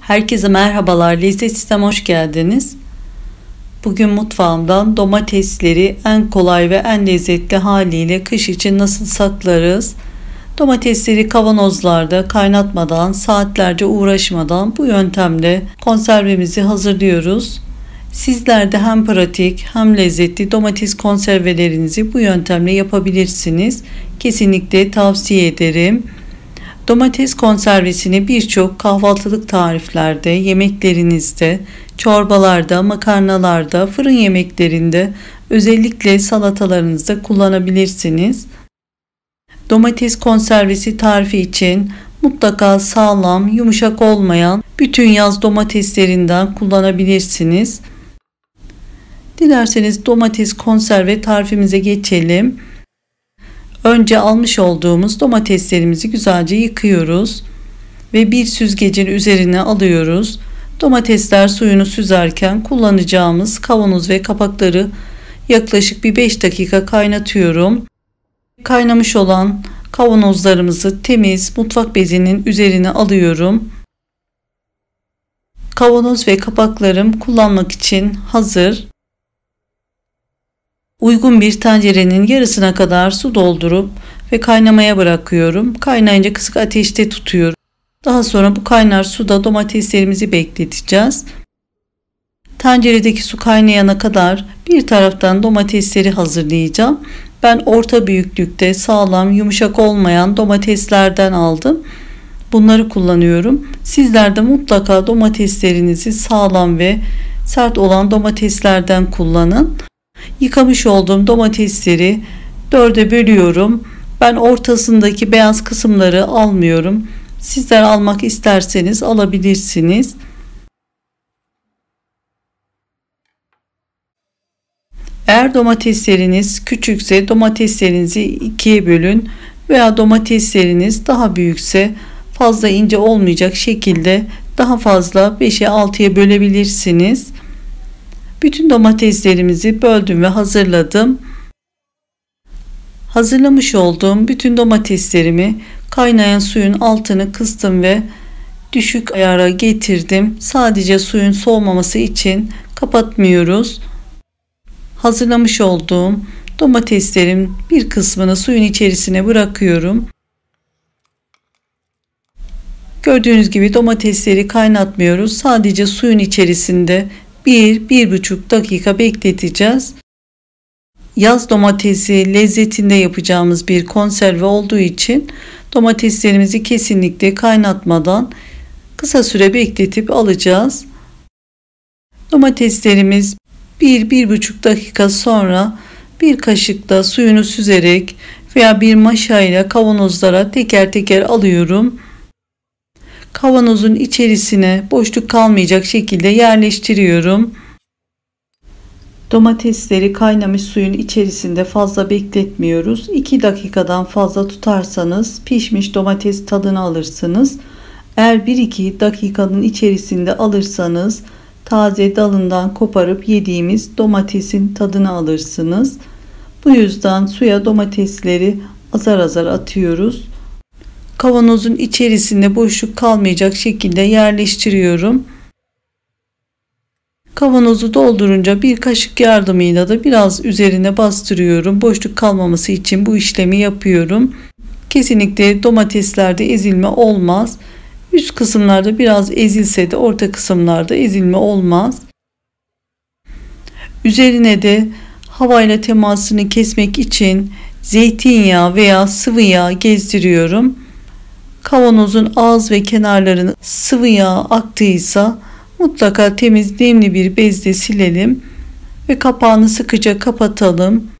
Herkese merhabalar, Lezzet Sistem'e hoş geldiniz. Bugün mutfağımdan domatesleri en kolay ve en lezzetli haliyle kış için nasıl saklarız? Domatesleri kavanozlarda kaynatmadan, saatlerce uğraşmadan bu yöntemle konservemizi hazırlıyoruz. Sizler de hem pratik hem lezzetli domates konservelerinizi bu yöntemle yapabilirsiniz. Kesinlikle tavsiye ederim. Domates konservesini birçok kahvaltılık tariflerde, yemeklerinizde, çorbalarda, makarnalarda, fırın yemeklerinde, özellikle salatalarınızda kullanabilirsiniz. Domates konservesi tarifi için mutlaka sağlam, yumuşak olmayan bütün yaz domateslerinden kullanabilirsiniz. Dilerseniz domates konserve tarifimize geçelim. Önce almış olduğumuz domateslerimizi güzelce yıkıyoruz ve bir süzgecin üzerine alıyoruz. Domatesler suyunu süzerken kullanacağımız kavanoz ve kapakları yaklaşık bir 5 dakika kaynatıyorum. Kaynamış olan kavanozlarımızı temiz mutfak bezinin üzerine alıyorum. Kavanoz ve kapaklarım kullanmak için hazır. Uygun bir tencerenin yarısına kadar su doldurup ve kaynamaya bırakıyorum. Kaynayınca kısık ateşte tutuyorum. Daha sonra bu kaynar suda domateslerimizi bekleteceğiz. Tenceredeki su kaynayana kadar bir taraftan domatesleri hazırlayacağım. Ben orta büyüklükte sağlam, yumuşak olmayan domateslerden aldım. Bunları kullanıyorum. Sizler de mutlaka domateslerinizi sağlam ve sert olan domateslerden kullanın. Yıkamış olduğum domatesleri 4'e bölüyorum. Ben ortasındaki beyaz kısımları almıyorum. Sizler almak isterseniz alabilirsiniz. Eğer domatesleriniz küçükse domateslerinizi ikiye bölün veya domatesleriniz daha büyükse fazla ince olmayacak şekilde daha fazla 5'e 6'ya bölebilirsiniz. Bütün domateslerimizi böldüm ve hazırladım. Hazırlamış olduğum bütün domateslerimi kaynayan suyun altını kıstım ve düşük ayara getirdim. Sadece suyun soğumaması için kapatmıyoruz. Hazırlamış olduğum domateslerin bir kısmını suyun içerisine bırakıyorum. Gördüğünüz gibi domatesleri kaynatmıyoruz. Sadece suyun içerisinde 1-1,5 dakika bekleteceğiz. Yaz domatesi lezzetinde yapacağımız bir konserve olduğu için domateslerimizi kesinlikle kaynatmadan kısa süre bekletip alacağız. Domateslerimiz 1-1,5 dakika sonra bir kaşıkla suyunu süzerek veya bir maşayla kavanozlara teker teker alıyorum. Kavanozun içerisine boşluk kalmayacak şekilde yerleştiriyorum. Domatesleri kaynamış suyun içerisinde fazla bekletmiyoruz. 2 dakikadan fazla tutarsanız pişmiş domates tadını alırsınız. Eğer 1-2 dakikanın içerisinde alırsanız taze dalından koparıp yediğimiz domatesin tadını alırsınız. Bu yüzden suya domatesleri azar azar atıyoruz. Kavanozun içerisinde boşluk kalmayacak şekilde yerleştiriyorum. Kavanozu doldurunca bir kaşık yardımıyla da biraz üzerine bastırıyorum. Boşluk kalmaması için bu işlemi yapıyorum. Kesinlikle domateslerde ezilme olmaz. Üst kısımlarda biraz ezilse de orta kısımlarda ezilme olmaz. Üzerine de havayla temasını kesmek için zeytinyağı veya sıvı yağ gezdiriyorum. Kavanozun ağız ve kenarlarını sıvı yağ aktıysa mutlaka temiz nemli bir bezle silelim ve kapağını sıkıca kapatalım.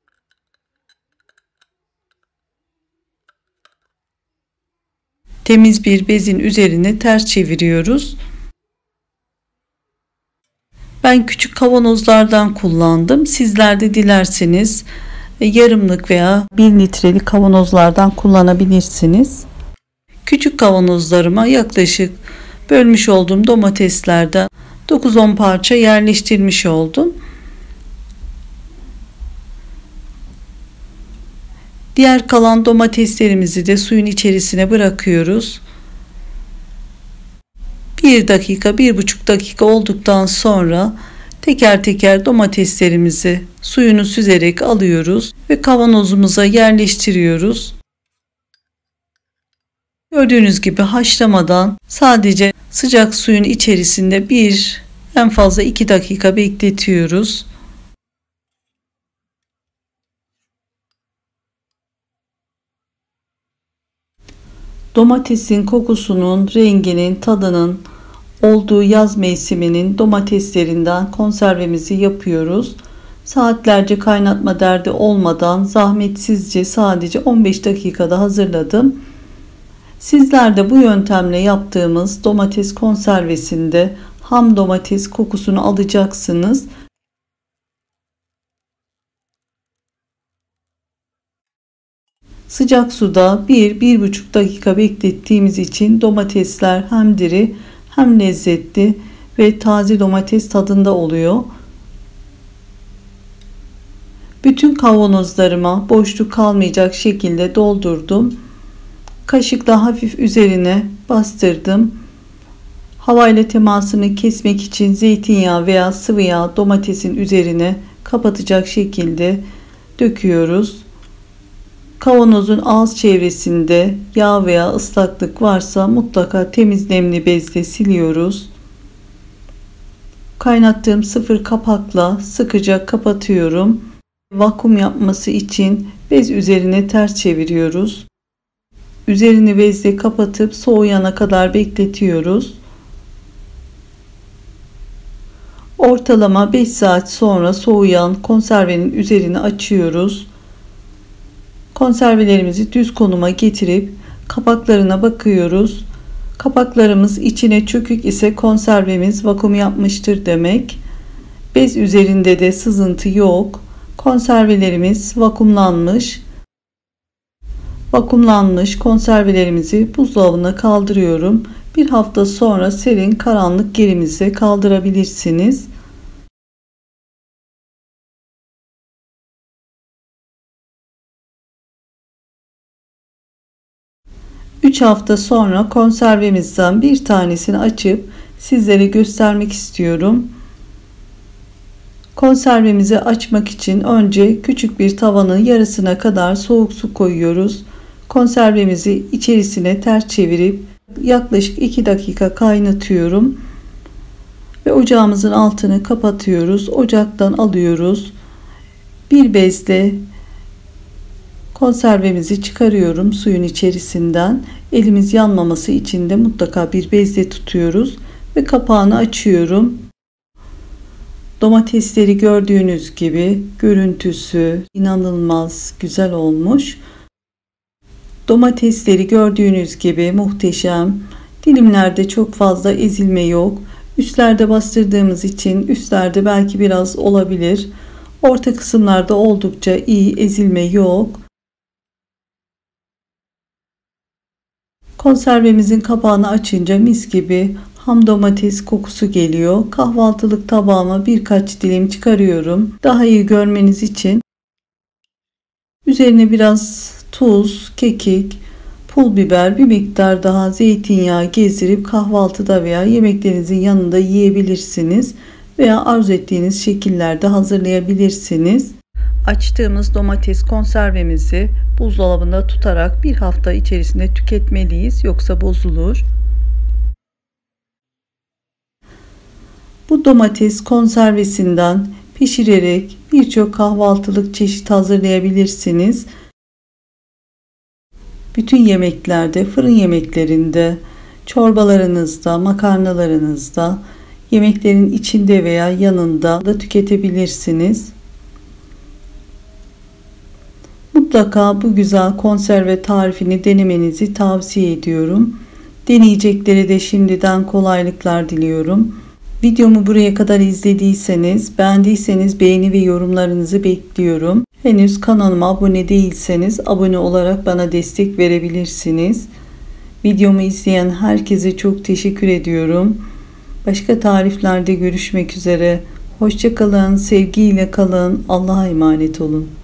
Temiz bir bezin üzerine ters çeviriyoruz. Ben küçük kavanozlardan kullandım. Sizler de dilerseniz yarımlık veya 1 litrelik kavanozlardan kullanabilirsiniz. Küçük kavanozlarıma yaklaşık bölmüş olduğum domateslerden 9-10 parça yerleştirmiş oldum. Diğer kalan domateslerimizi de suyun içerisine bırakıyoruz. 1 dakika, 1,5 dakika olduktan sonra teker teker domateslerimizi suyunu süzerek alıyoruz ve kavanozumuza yerleştiriyoruz. Gördüğünüz gibi haşlamadan sadece sıcak suyun içerisinde en fazla 2 dakika bekletiyoruz. Domatesin kokusunun, renginin, tadının olduğu yaz mevsiminin domateslerinden konservemizi yapıyoruz. Saatlerce kaynatma derdi olmadan zahmetsizce sadece 15 dakikada hazırladım. Sizler de bu yöntemle yaptığımız domates konservesinde ham domates kokusunu alacaksınız. Sıcak suda 1-1,5 dakika beklettiğimiz için domatesler hem diri hem lezzetli ve taze domates tadında oluyor. Bütün kavanozlarıma boşluk kalmayacak şekilde doldurdum. Kaşıkla hafif üzerine bastırdım. Havayla temasını kesmek için zeytinyağı veya sıvı yağ domatesin üzerine kapatacak şekilde döküyoruz. Kavanozun ağız çevresinde yağ veya ıslaklık varsa mutlaka temiz nemli bezle siliyoruz. Kaynattığım sıfır kapakla sıkıca kapatıyorum. Vakum yapması için bez üzerine ters çeviriyoruz. Üzerini bezle kapatıp soğuyana kadar bekletiyoruz. Ortalama 5 saat sonra soğuyan konservenin üzerini açıyoruz. Konservelerimizi düz konuma getirip kapaklarına bakıyoruz. Kapaklarımız içine çökük ise konservemiz vakum yapmıştır demek. Bez üzerinde de sızıntı yok. Konservelerimiz vakumlanmış. Vakumlanmış konservelerimizi buzdolabına kaldırıyorum. Bir hafta sonra serin karanlık yerimize kaldırabilirsiniz. Üç hafta sonra konservemizden bir tanesini açıp sizlere göstermek istiyorum. Konservemizi açmak için önce küçük bir tavanın yarısına kadar soğuk su koyuyoruz. Konservemizi içerisine ters çevirip yaklaşık 2 dakika kaynatıyorum. Ve ocağımızın altını kapatıyoruz. Ocaktan alıyoruz. Bir bezle konservemizi çıkarıyorum suyun içerisinden. Elimiz yanmaması için de mutlaka bir bezle tutuyoruz ve kapağını açıyorum. Domatesleri gördüğünüz gibi görüntüsü inanılmaz güzel olmuş. Domatesleri gördüğünüz gibi muhteşem. Dilimlerde çok fazla ezilme yok. Üstlerde bastırdığımız için üstlerde belki biraz olabilir. Orta kısımlarda oldukça iyi, ezilme yok. Konservemizin kapağını açınca mis gibi ham domates kokusu geliyor. Kahvaltılık tabağıma birkaç dilim çıkarıyorum. Daha iyi görmeniz için üzerine biraz tuz, kekik, pul biber, bir miktar daha zeytinyağı gezdirip kahvaltıda veya yemeklerinizin yanında yiyebilirsiniz veya arzu ettiğiniz şekillerde hazırlayabilirsiniz. Açtığımız domates konservemizi buzdolabında tutarak bir hafta içerisinde tüketmeliyiz, yoksa bozulur. Bu domates konservesinden pişirerek birçok kahvaltılık çeşit hazırlayabilirsiniz. Bütün yemeklerde, fırın yemeklerinde, çorbalarınızda, makarnalarınızda, yemeklerin içinde veya yanında da tüketebilirsiniz. Mutlaka bu güzel konserve tarifini denemenizi tavsiye ediyorum. Deneyeceklere de şimdiden kolaylıklar diliyorum. Videomu buraya kadar izlediyseniz, beğendiyseniz beğeni ve yorumlarınızı bekliyorum. Henüz kanalıma abone değilseniz abone olarak bana destek verebilirsiniz. Videomu izleyen herkese çok teşekkür ediyorum. Başka tariflerde görüşmek üzere. Hoşça kalın, sevgiyle kalın, Allah'a emanet olun.